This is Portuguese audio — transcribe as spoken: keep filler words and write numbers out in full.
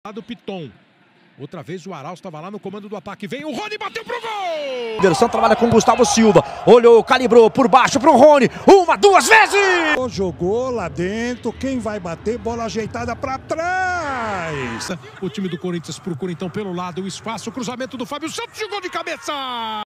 do Piton. Outra vez o Arauz estava lá no comando do ataque. Vem o Rony, bateu pro gol! Anderson trabalha com Gustavo Silva. Olhou, calibrou por baixo pro Rony. Uma, duas vezes! Jogou lá dentro. Quem vai bater? Bola ajeitada pra trás. O time do Corinthians procura então pelo lado o espaço. O cruzamento do Fábio Santos. Jogou de cabeça!